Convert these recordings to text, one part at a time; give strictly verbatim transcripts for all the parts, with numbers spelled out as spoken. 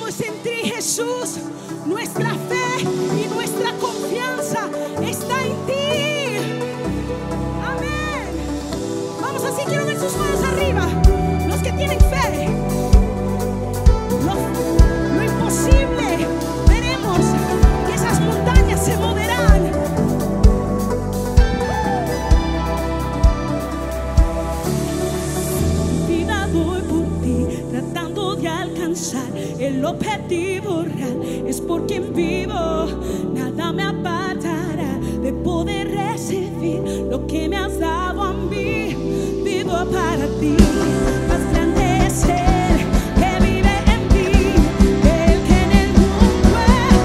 todo es en ti, Jesús. Nuestra fe y nuestra confianza está en ti. Amén. Vamos, así quiero ver sus manos arriba. Los que tienen fe. Lo, lo imposible, veremos que esas montañas se moverán. Vida doy por ti, tratando de alcanzar el objetivo real. Es por quien vivo, nada me apartará de poder recibir lo que me has dado a mí. Vivo para ti, más grande es Él que vive en ti, el que en el mundo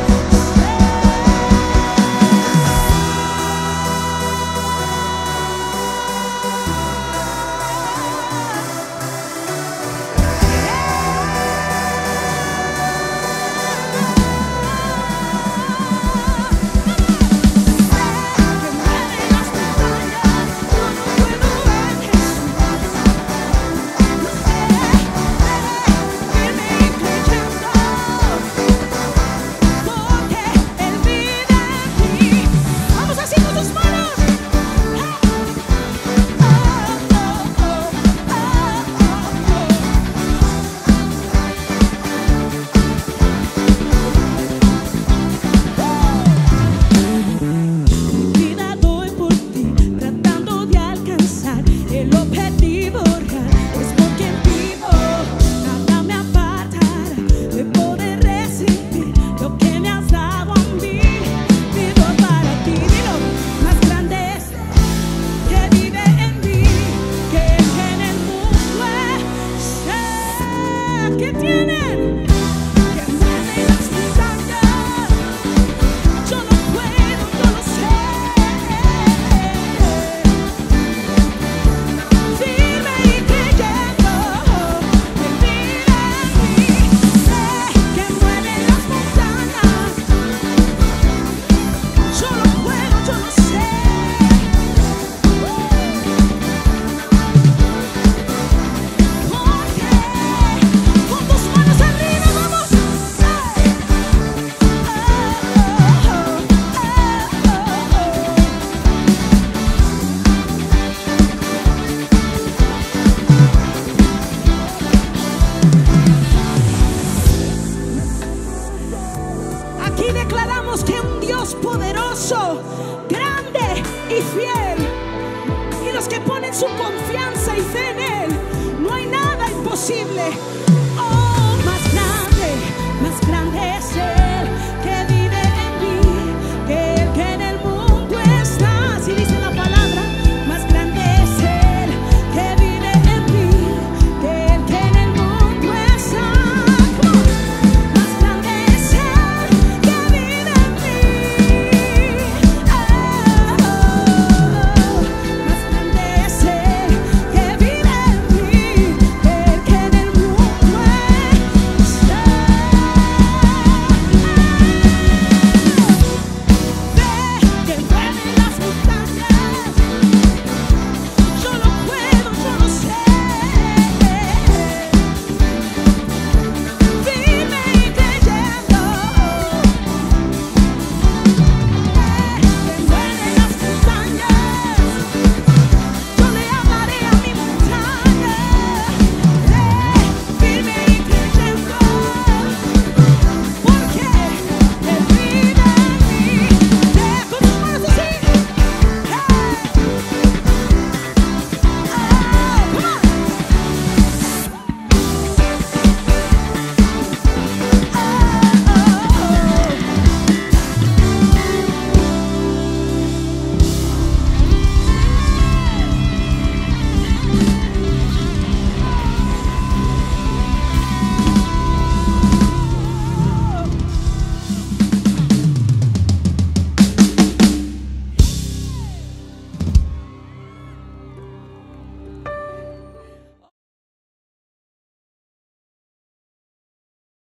poderoso, grande y fiel, y los que ponen su confianza y fe en Él, no hay nada imposible.